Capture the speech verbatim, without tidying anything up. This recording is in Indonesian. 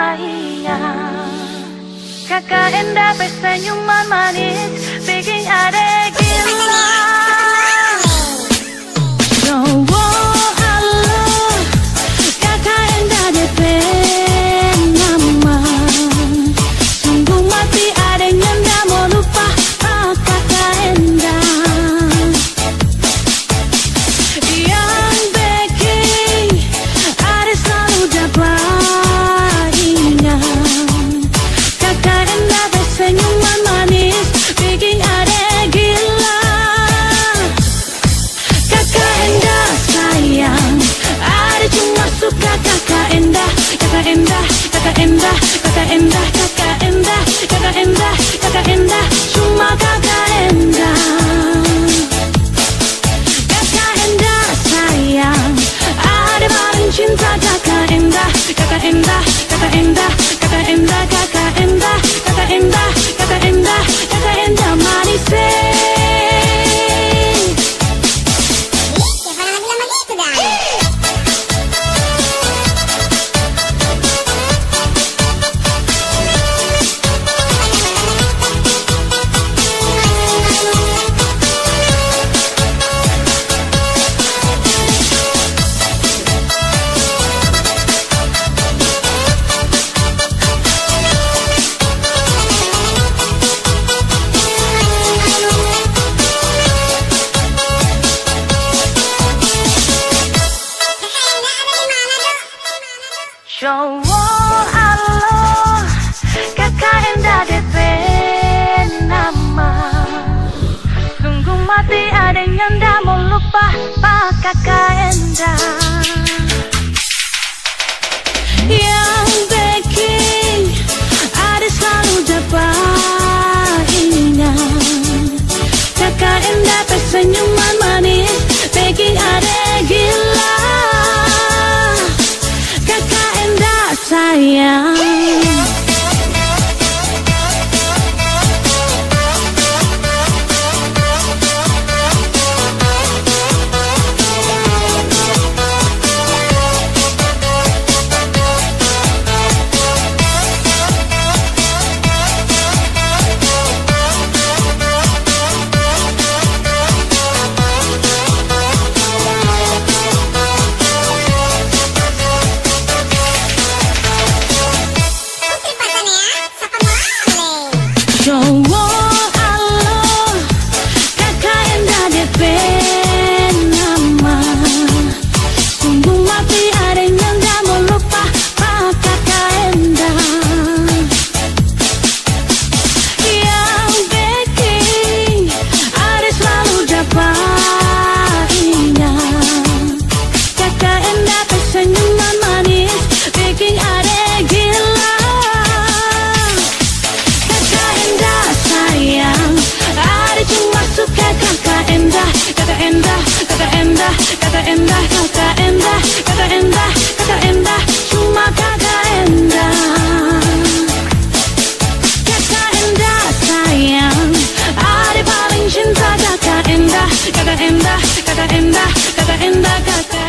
Iya, kakak Endah bersenyuman manis bikin adek gila. Cowok halo, kakak Endah D P nama. Sungguh mati adeknya nggak mau lupa ah, kakak Endah. Yang bikin adek selalu dapat ingat. Kakak Endah bersenyuman manis bikin adek gila. Kakak Endah sayang, adek cuma suka kakak Endah. Kakak Endah, kakak Endah, kakak Endah, kakak Endah, kakak Endah, kakak Endah, cuma kakak Endah. Kakak Endah sayang, adek paling cinta kakak Endah. Kakak Endah, kakak Endah, kakak Endah, kakak Endah, kakak Endah, kakak Endah, kakak Endah manis. Cowok halo, kakak Endah D P nama. Sungguh mati adeknya nggak mau lupa pak kakak Endah. Yang bikin adek selalu dapat ingat. Kakak Endah bersenyuman manis bikin adek gila. Kakak Endah sayang. Cowok halo, kakak Endah D P nama. Sungguh mati adeknya nggak mau lupa pak kakak Endah. Yang bikin adek selalu dapat ingat. Kakak Endah bersenyuman manis bikin adek gila. Cuma suka kakak Endah, kakak Endah, kakak Endah, kakak Endah, kakak Endah, kakak Endah, kakak Endah, cuma kakak Endah. Kakak Endah sayang, adek paling cinta kakak Endah. Kakak Endah, kakak Endah, kakak Endah, kakak